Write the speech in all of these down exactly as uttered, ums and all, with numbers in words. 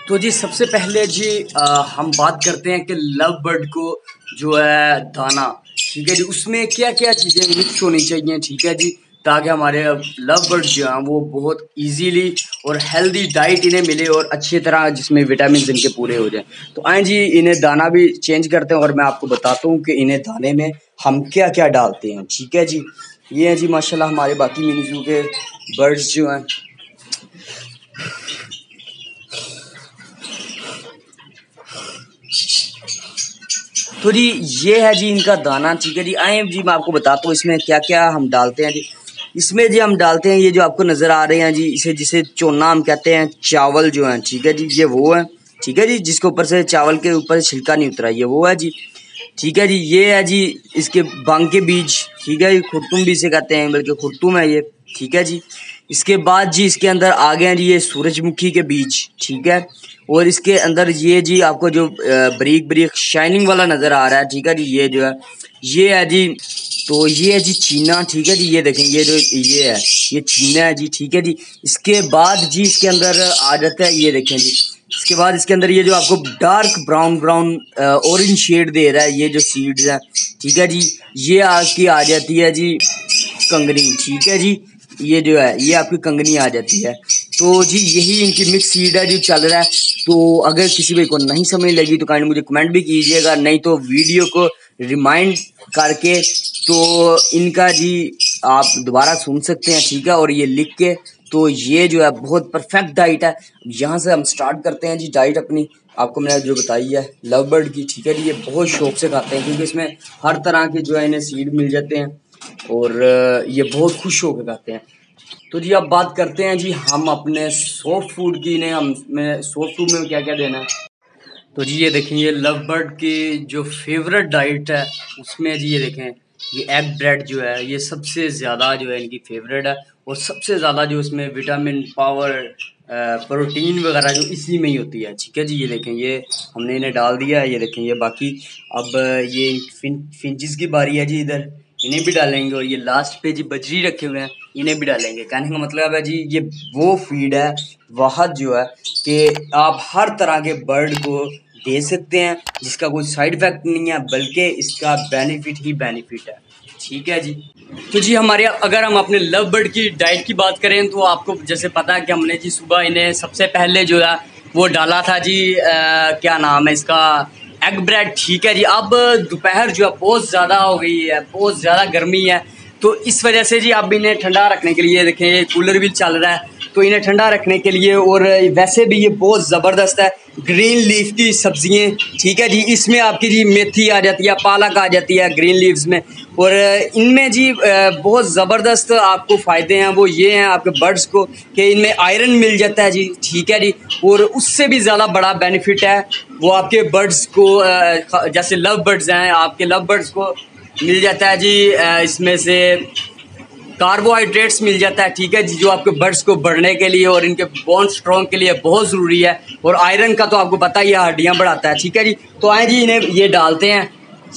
तो जी सबसे पहले जी आ, हम बात करते हैं कि लव बर्ड को जो है दाना, ठीक है जी, उसमें क्या क्या चीज़ें मिक्स होनी चाहिए, ठीक है जी, ताकि हमारे लव बर्ड जो हैं वो बहुत इजीली और हेल्दी डाइट इन्हें मिले और अच्छी तरह जिसमें विटामिन इनके पूरे हो जाएं। तो आए जी इन्हें दाना भी चेंज करते हैं और मैं आपको बताता हूँ कि इन्हें दाने में हम क्या क्या डालते हैं, ठीक है जी। ये है जी माशाल्लाह हमारे बाकी मिनी के बर्ड्स जो हैं। तो जी ये है जी इनका दाना, ठीक है जी। आए जी मैं आपको बताता हूँ इसमें क्या क्या हम डालते हैं जी। इसमें जी हम डालते हैं ये जो आपको नज़र आ रहे हैं जी, इसे जिसे चोना हम कहते हैं, चावल जो है, ठीक है जी, ये वो है, ठीक है जी, जिसके ऊपर से चावल के ऊपर से छिलका नहीं उतरा, ये वो है जी, ठीक है जी। ये है जी इसके बांग के बीज, ठीक है जी, खुरतुम भी इसे कहते हैं, बल्कि खुरतुम है ये, ठीक है जी। इसके बाद जी इसके अंदर आ गए हैं जी ये सूरजमुखी के बीज, ठीक है, और इसके अंदर ये जी आपको जो बरीक बरीक शाइनिंग वाला नज़र आ रहा है, ठीक है जी, ये जो है ये है जी, तो ये है जी चीना, ठीक है जी, ये देखें ये जो ये है ये चीना है जी, ठीक है जी। इसके बाद जी इसके अंदर आ जाता है, ये देखें जी, इसके बाद इसके अंदर ये जो आपको dark brown brown orange shade दे रहा है, ये जो सीड्स है, ठीक है जी, ये आपकी आ जाती है जी कंगनी, ठीक है जी, ये जो है ये आपकी कंगनी आ जाती है। तो जी यही इनकी मिक्स सीड है जो चल रहा है। तो अगर किसी भाई को नहीं समझ लगी तो काइंड मुझे कमेंट भी कीजिएगा, नहीं तो वीडियो को रिमाइंड करके तो इनका जी आप दोबारा सुन सकते हैं, ठीक है, और ये लिख के। तो ये जो है बहुत परफेक्ट डाइट है। यहाँ से हम स्टार्ट करते हैं जी डाइट अपनी, आपको मैंने जो बताई है लव बर्ड की, ठीक है जी। ये बहुत शौक से खाते हैं क्योंकि इसमें हर तरह के जो है इन्हें सीड मिल जाते हैं और ये बहुत खुश होकर खाते हैं। तो जी अब बात करते हैं जी हम अपने सॉफ्ट फूड की, इन्हें हम में सॉफ्ट फूड में क्या क्या देना है। तो जी ये देखें ये लव बर्ड की जो फेवरेट डाइट है उसमें जी ये देखें ये एग ब्रेड जो है ये सबसे ज़्यादा जो है इनकी फेवरेट है और सबसे ज़्यादा जो इसमें विटामिन पावर प्रोटीन वगैरह जो इसी में ही होती है, ठीक है जी। ये देखें ये हमने इन्हें डाल दिया है, ये देखें ये बाकी अब ये फिन फिंचिस की बारी है जी, इधर इन्हें भी डालेंगे और ये लास्ट पे जी बजरी रखे हुए हैं इन्हें भी डालेंगे। कहने का मतलब है जी ये वो फीड है वह जो है कि आप हर तरह के बर्ड को दे सकते हैं जिसका कोई साइड इफेक्ट नहीं है बल्कि इसका बेनिफिट ही बेनिफिट है, ठीक है जी। तो जी हमारे अगर हम अपने लव बर्ड की डाइट की बात करें तो आपको जैसे पता है कि हमने जी सुबह इन्हें सबसे पहले जो है वो डाला था जी आ, क्या नाम है इसका, एग ब्रेड, ठीक है जी। अब दोपहर जो है बहुत ज़्यादा हो गई है, बहुत ज़्यादा गर्मी है, तो इस वजह से जी अब इन्हें ठंडा रखने के लिए देखें ये कूलर भी चल रहा है, तो इन्हें ठंडा रखने के लिए और वैसे भी ये बहुत ज़बरदस्त है ग्रीन लीफ की सब्जियाँ, ठीक है जी। इसमें आपकी जी मेथी आ जाती है, पालक आ जाती है ग्रीन लीव्स में, और इनमें जी बहुत ज़बरदस्त आपको फ़ायदे हैं वो ये हैं आपके बर्ड्स को कि इनमें आयरन मिल जाता है जी, ठीक है जी। और उससे भी ज़्यादा बड़ा बेनिफिट है वो आपके बर्ड्स को, जैसे लव बर्ड्स हैं आपके लव बर्ड्स को मिल जाता है जी इसमें से कार्बोहाइड्रेट्स मिल जाता है, ठीक है जी, जो आपके बर्ड्स को बढ़ने के लिए और इनके बोन स्ट्रॉन्ग के लिए बहुत ज़रूरी है। और आयरन का तो आपको पता ही है हड्डियाँ बढ़ाता है, ठीक है जी। तो आए जी इन्हें ये डालते हैं,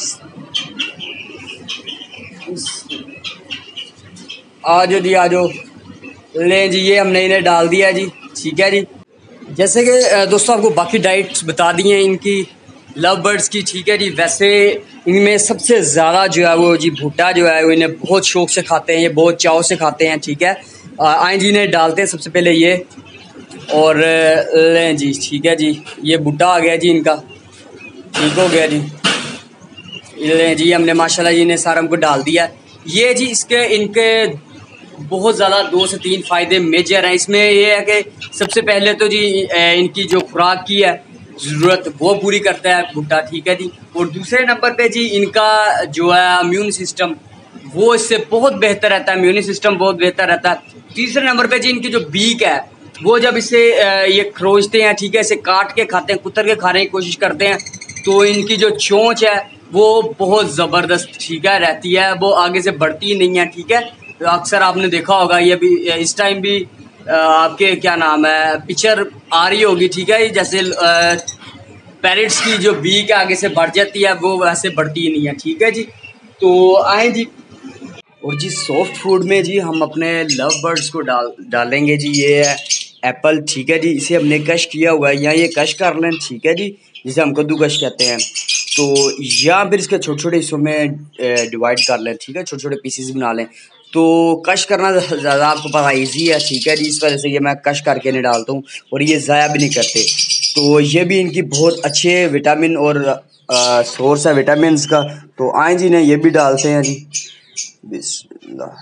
आ जाओ जी आ जाओ, लें जी ये हमने इन्हें डाल दिया जी, ठीक है जी। जैसे कि दोस्तों आपको बाकी डाइट्स बता दी हैं इनकी लव बर्ड्स की, ठीक है जी। वैसे इनमें सबसे ज़्यादा जो है वो जी भुट्टा जो है वो इन्हें बहुत शौक से खाते हैं, ये बहुत चाव से खाते हैं, ठीक है। आए जी इन्हें डालते हैं सबसे पहले ये, और लें जी, ठीक है जी, ये भुट्टा आ गया जी इनका, ठीक हो गया जी। लें जी हमने माशाल्लाह जी इन्हें सारा हमको डाल दिया। ये जी इसके इनके बहुत ज़्यादा दो से तीन फ़ायदे मेजर हैं इसमें। ये है कि सबसे पहले तो जी इनकी जो खुराक की है ज़रूरत वो पूरी करता है भुट्टा, ठीक है जी। और दूसरे नंबर पे जी इनका जो है इम्यून सिस्टम वो इससे बहुत बेहतर रहता है, इम्यून सिस्टम बहुत बेहतर रहता है। तीसरे नंबर पे जी इनकी जो बीक है वो जब इसे ये खरोचते हैं, ठीक है, इसे काट के खाते हैं, कुतर के खाने की कोशिश करते हैं, तो इनकी जो चोंच है वो बहुत ज़बरदस्त, ठीक है, रहती है, वो आगे से बढ़ती नहीं है, ठीक है। तो अक्सर आपने देखा होगा ये भी इस टाइम भी आपके क्या नाम है पिक्चर आ रही होगी, ठीक है, जैसे पैरेट्स की जो बीक आगे से बढ़ जाती है वो वैसे बढ़ती नहीं है, ठीक है जी। तो आए जी, और जी सॉफ्ट फूड में जी हम अपने लव बर्ड्स को डाल डालेंगे जी, ये है एप्पल, ठीक है जी। इसे हमने कश किया हुआ है, यहाँ ये कश कर लें, ठीक है जी, जिसे हम कद्दू कश कहते हैं। तो या फिर इसके छोटे छोटे हिस्सों में डिवाइड कर लें, ठीक है, छोटे छोटे पीसेस बना लें। तो कश करना ज़्यादा आपको पता ईजी है, ठीक है जी, इस वजह से ये मैं कश करके नहीं डालता हूँ और ये ज़ाया भी नहीं करते। तो ये भी इनकी बहुत अच्छे विटामिन और सोर्स है विटामिन का। तो आए जी ने ये भी डालते हैं जी, बिस्मिल्लाह।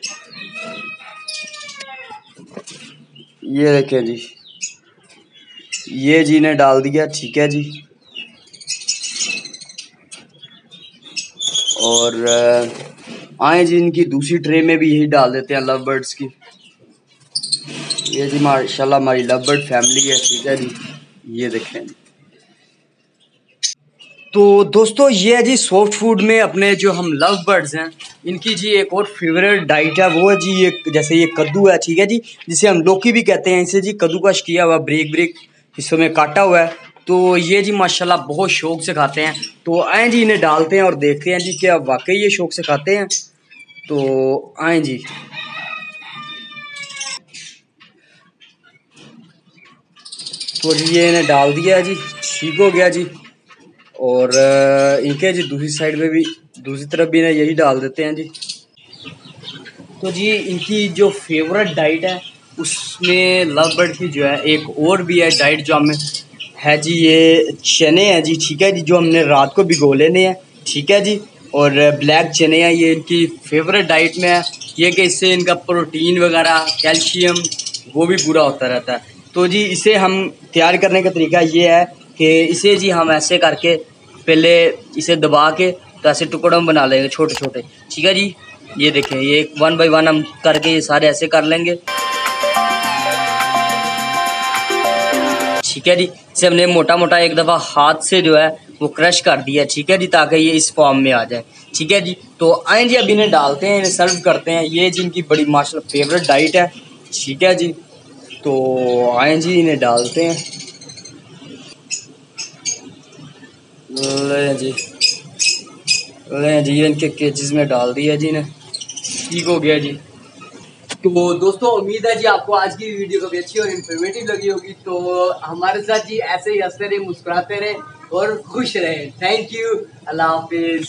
ये देखें जी, ये जी ने डाल दिया, ठीक है जी। और आए जी इनकी दूसरी ट्रे में भी यही डाल देते हैं लव बर्ड्स की। ये जी माशाल्लाह हमारी लव बर्ड फैमिली है, ठीक है जी, ये देखें। तो दोस्तों ये है जी सॉफ्ट फूड में अपने जो हम लव बर्ड्स हैं इनकी जी एक और फेवरेट डाइट है, वो है जी ये, जैसे ये कद्दू है, ठीक है जी, जिसे हम लौकी भी कहते हैं। इसे जी कद्दू कश किया हुआ, ब्रेक ब्रेक हिस्सों में काटा हुआ है। तो ये जी माशाल्लाह बहुत शौक से खाते हैं। तो आए जी इन्हें डालते हैं और देखते हैं जी क्या वाकई ये शौक से खाते हैं। तो आए जी, तो जी ये इन्हें डाल दिया है जी, ठीक हो गया जी। और इनके जी दूसरी साइड में भी, दूसरी तरफ भी इन्हें यही डाल देते हैं जी। तो जी इनकी जो फेवरेट डाइट है उसमें लव बर्ड की जो है एक और भी है डाइट जो हमें है जी, ये चने हैं जी, ठीक है जी, जो हमने रात को भिगो लेने हैं, ठीक है जी। और ब्लैक चने हैं, ये इनकी फेवरेट डाइट में है। ये कि इससे इनका प्रोटीन वगैरह कैल्शियम वो भी पूरा होता रहता है। तो जी इसे हम तैयार करने का तरीका ये है कि इसे जी हम ऐसे करके पहले इसे दबा के तो ऐसे टुकड़ों में बना लेंगे छोटे छोटे, ठीक है जी। ये देखें, ये वन बाय वन हम करके ये सारे ऐसे कर लेंगे, ठीक है जी। इसे हमने मोटा मोटा एक दफ़ा हाथ से जो है वो क्रश कर दिया, ठीक है जी, ताकि ये इस फॉर्म में आ जाए, ठीक है जी। तो आए जी अब इन्हें डालते हैं, इन्हें सर्व करते हैं। ये जिनकी बड़ी माशाल्लाह फेवरेट डाइट है, ठीक है जी। तो आए जी इन्हें डालते हैं, ले जी, ले जी, ये इनके केजेस में डाल दिया जी इन्हें, ठीक हो गया जी। तो दोस्तों उम्मीद है जी आपको आज की वीडियो काफी अच्छी और इन्फॉर्मेटिव लगी होगी। तो हमारे साथ जी ऐसे ही हंसते रहे, मुस्कुराते रहे और खुश रहे। थैंक यू, अल्लाह हाफिज।